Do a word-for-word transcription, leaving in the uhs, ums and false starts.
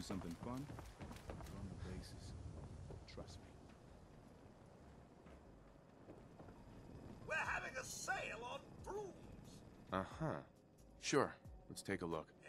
do something fun, run the bases. Trust me. We're having a sale on brooms. Uh-huh. Sure. Let's take a look.